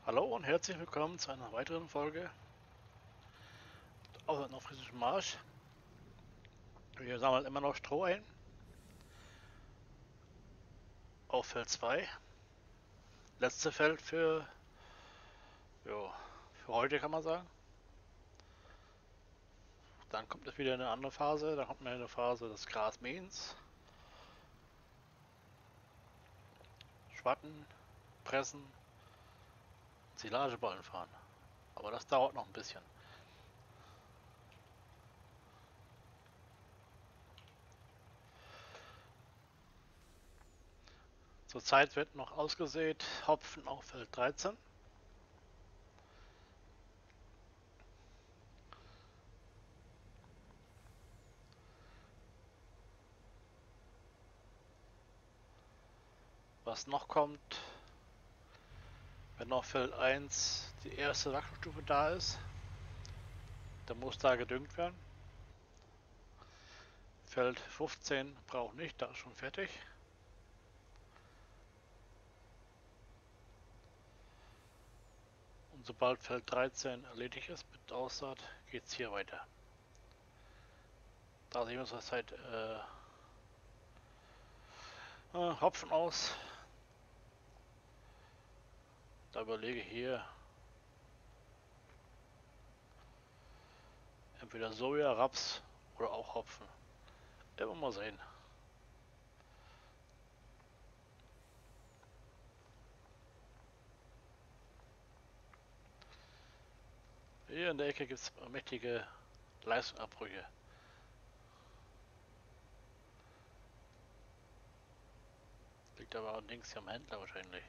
Hallo und herzlich willkommen zu einer weiteren Folge auf dem friesischen Marsch. Wir sammeln immer noch Stroh ein auf Feld 2. Letzte Feld jo, für heute kann man sagen. Dann kommt es wieder in eine andere Phase. Dann kommt eine Phase des Grasmähens, Schwatten, Pressen, Silageballen fahren. Aber das dauert noch ein bisschen. Zurzeit wird noch ausgesät Hopfen auf Feld 13. Was noch kommt, wenn auf Feld 1 die erste Wachstumsstufe da ist, dann muss da gedüngt werden. Feld 15 braucht nicht, da ist schon fertig. Und sobald Feld 13 erledigt ist mit Aussaat, geht es hier weiter. Da sehen wir uns zurzeit Hopfen aus. Da überlege ich hier entweder Soja, Raps oder auch Hopfen. Immer mal sehen. Hier in der Ecke gibt es mächtige Leistungsabbrüche. Liegt aber links hier am Händler wahrscheinlich.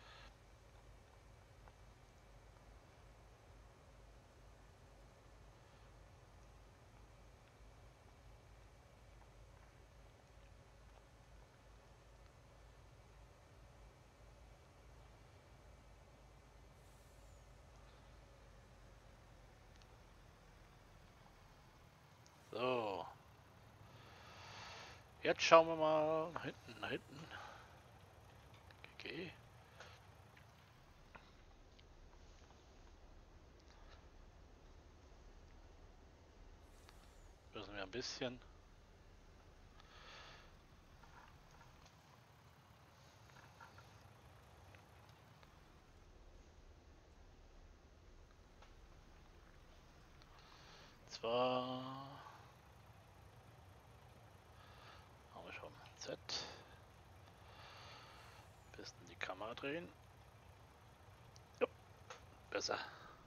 So, jetzt schauen wir mal nach hinten, nach hinten. Okay. Müssen wir ein bisschen. Zwar haben wir schon Z. Bisschen die Kamera drehen. Jo, besser.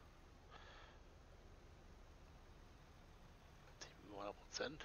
700%.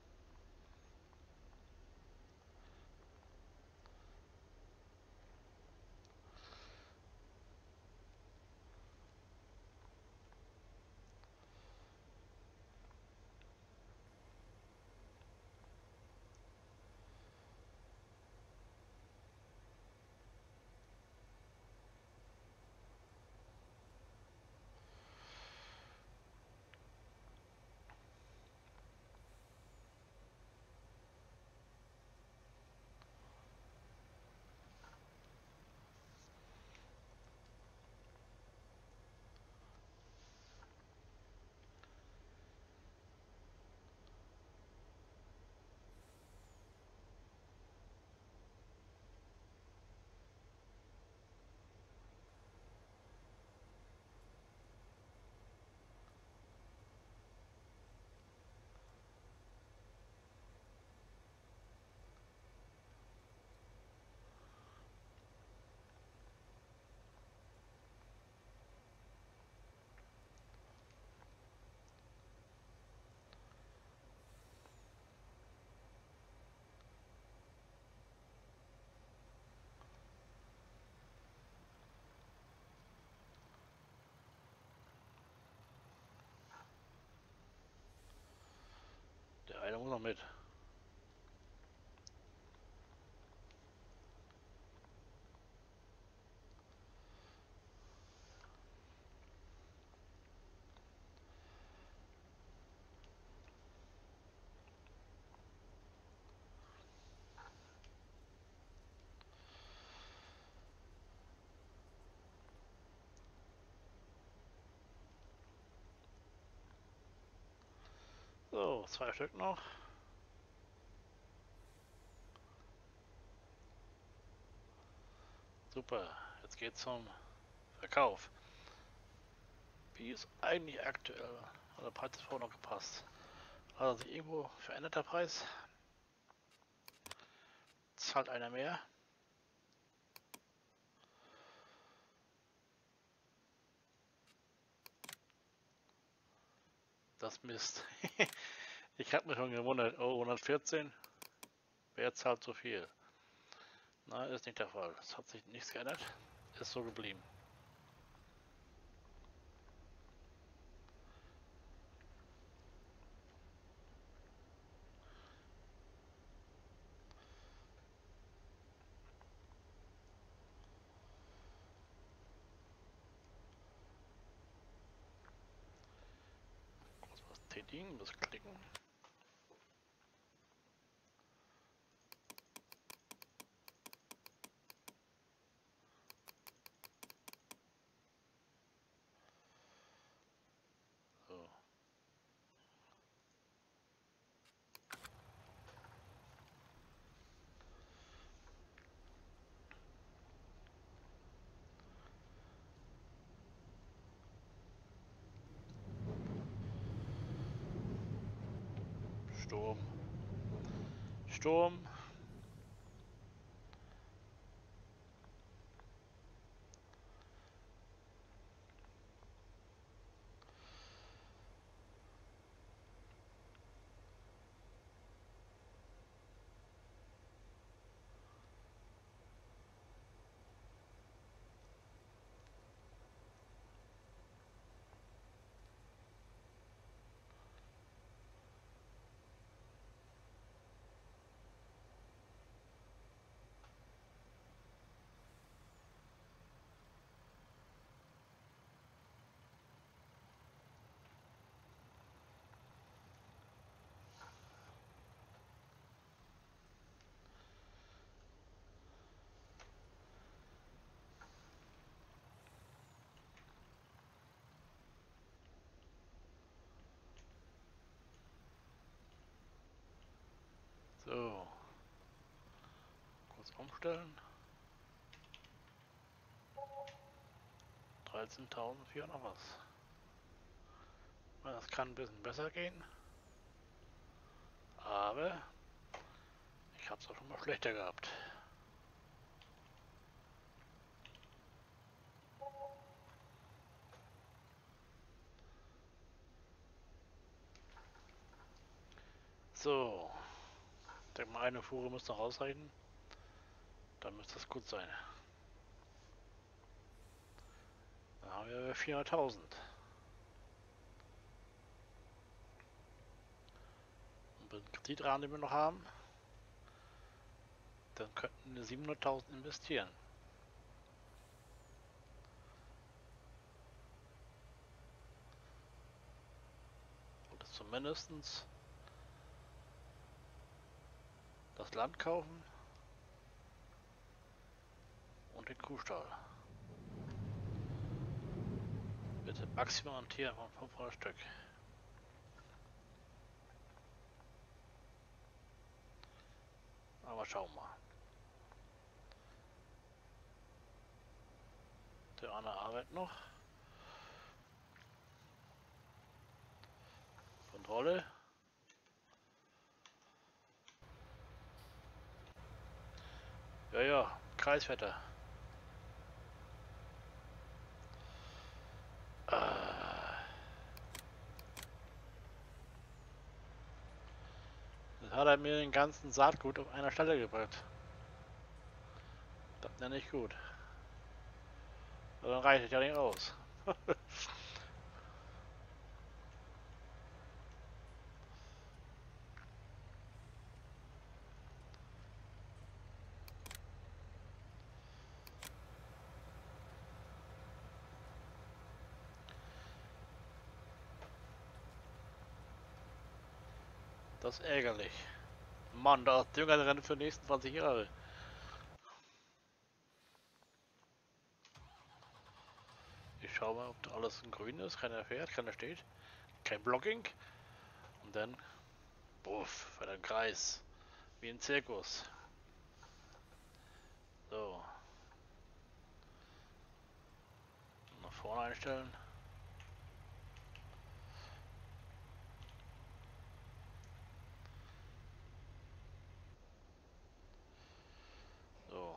Der eine muss noch mit. So, 2 Stück noch. Super, jetzt geht's zum Verkauf. Wie ist eigentlich aktuell? Oder hat es vorher noch gepasst? Hat sich irgendwo verändert der Preis? Zahlt einer mehr? Das Mist. Ich habe mich schon gewundert. Oh, 114. Wer zahlt so viel? Nein, ist nicht der Fall. Es hat sich nichts geändert. Ist so geblieben. Kurz was tätigen, was klicken. So. Sturm. Sturm. So. Kurz umstellen. 13.400 was. Das kann ein bisschen besser gehen. Aber ich habe es auch schon mal schlechter gehabt. So. Ich denke mal, eine Fuhre muss noch ausreichen. Dann müsste das gut sein. Dann haben wir 400.000. Und mit dem Kreditrahmen, den wir noch haben, dann könnten wir 700.000 investieren. Und das zumindest das Land kaufen und den Kuhstall. Bitte maximal ein Tier von 500 Stück. Aber schauen wir mal. Der eine arbeitet noch. Kontrolle. Ja, ja, Kreiswetter. Das hat er mir den ganzen Saatgut auf einer Stelle gebracht. Das nenne ich gut. Aber dann reicht es ja nicht aus. Das ist ärgerlich. Mann, da ist Dünger drin für die nächsten 20 Jahre. Ich schaue mal, ob da alles in grün ist. Keiner fährt, keiner steht. Kein Blocking. Und Und dann, puff, für den Kreis. Wie ein Zirkus. So. Nach vorne einstellen. So.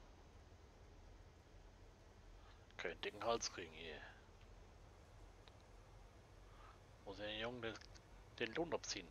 Keinen dicken Hals kriegen hier. Muss ja den Jungen den Lohn abziehen.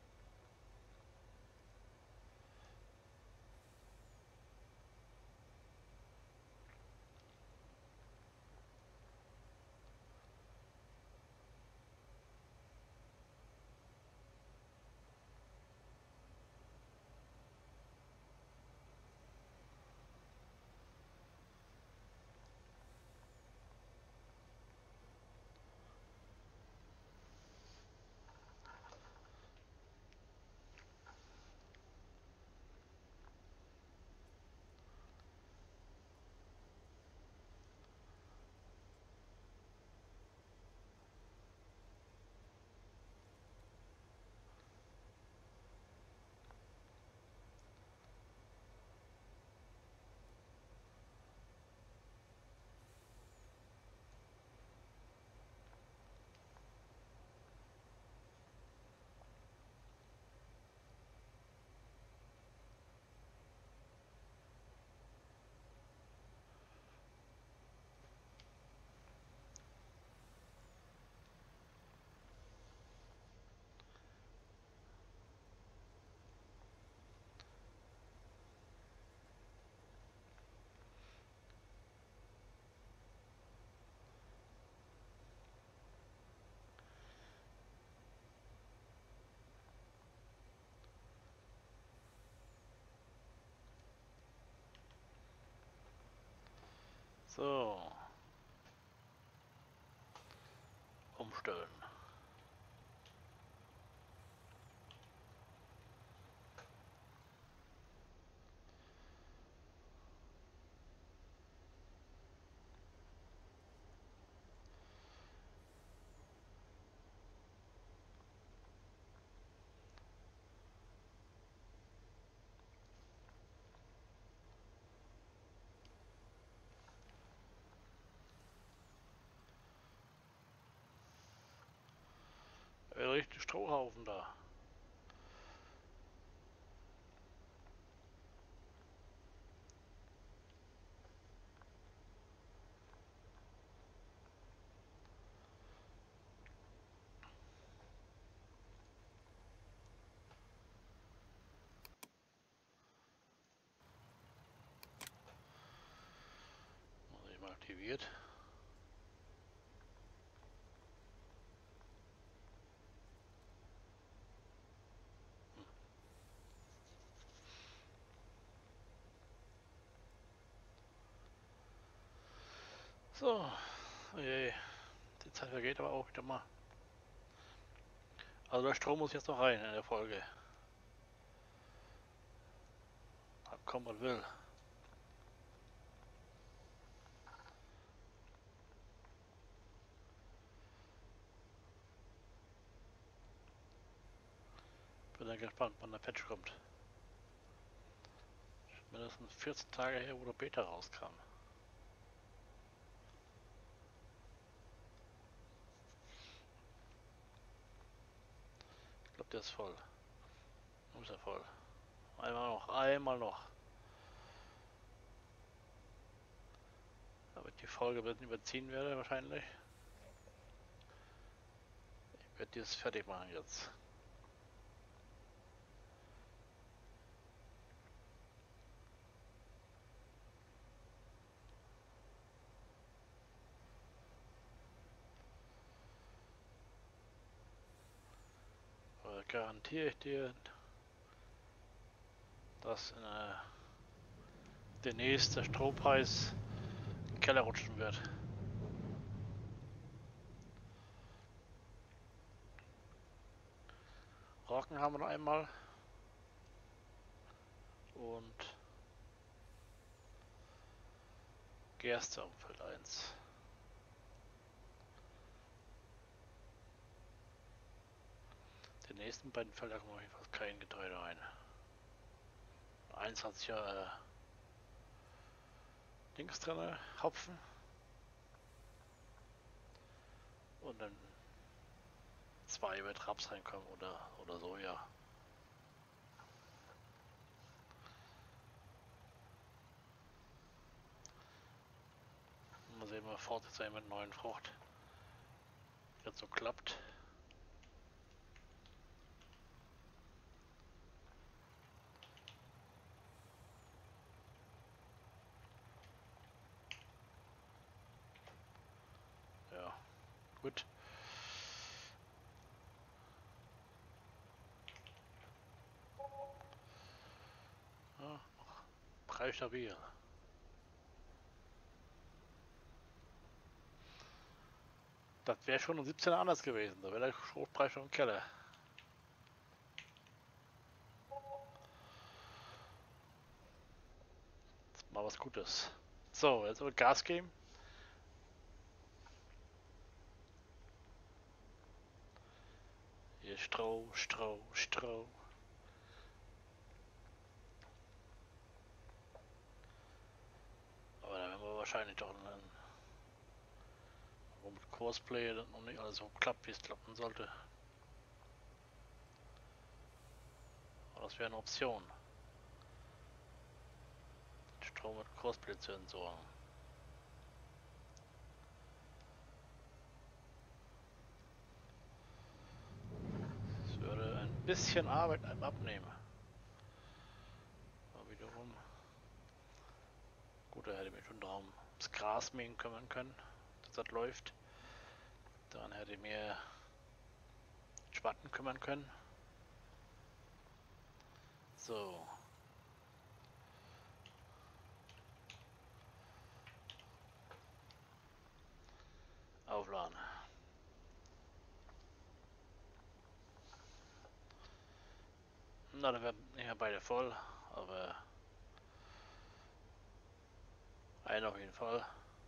So. Umstellen. Richtig Strohhaufen da. Muss ich mal aktiviert. So. Oje. Die Zeit vergeht aber auch wieder mal. Also der Strom muss jetzt noch rein in der Folge. Komm, was will. Bin dann gespannt, wann der Patch kommt. Mindestens 14 Tage her, wo der Beta rauskam. Ich glaube, der ist voll. Ist er voll. Einmal noch, einmal noch. Aber die Folge wird überziehen werde wahrscheinlich. Ich werde dieses fertig machen jetzt. Aber garantiere ich dir, dass der nächste Strompreis in den Keller rutschen wird. Rocken haben wir noch einmal. Und Gerste auf Feld 1. nächsten beiden Felder kommt auf jeden Fall kein Getreide rein. Eins hat sich ja Dings drin, Hopfen. Und dann 2 wird Raps reinkommen oder Soja. Mal sehen, wie fort jetzt mit neuen Frucht jetzt so klappt. Ja, gut. Ja, 3 stabil. Das wäre schon um 17 anders gewesen. Da wäre der Schrotpreis schon im Keller. Jetzt mal was Gutes. So, jetzt aber Gas geben. Hier Stroh, Stroh, Stroh. Aber da werden wir wahrscheinlich doch einen, wo mit Cosplay das noch nicht alles so klappt, wie es klappen sollte. Aber das wäre eine Option. Strom mit Cosplay zu entsorgen. Das würde ein bisschen Arbeit abnehmen. Aber wiederum. Gut, da hätte ich mich schon darum ums Grasmähen kümmern können, dass das läuft. Daran hätte ich mir Spaten kümmern können. So. Aufladen. Na, dann werden nicht mehr beide voll, aber einer auf jeden Fall.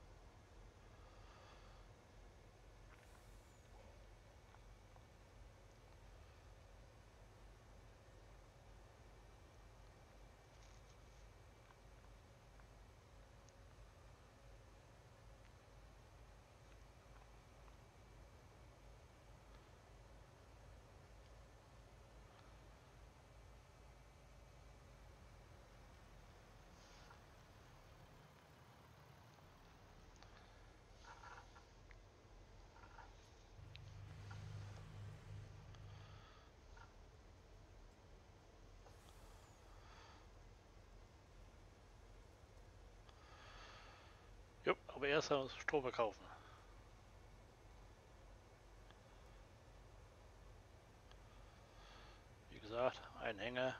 Jo, aber erst mal Strom verkaufen. Wie gesagt, ein Hänger.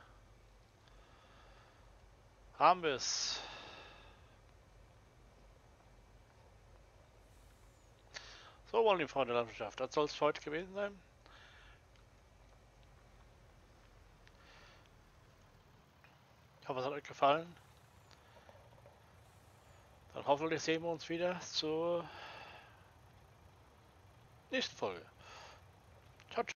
Haben wir es. So, meine Freunde der Landwirtschaft, das soll es für heute gewesen sein. Ich hoffe, es hat euch gefallen. Dann hoffentlich sehen wir uns wieder zur nächsten Folge.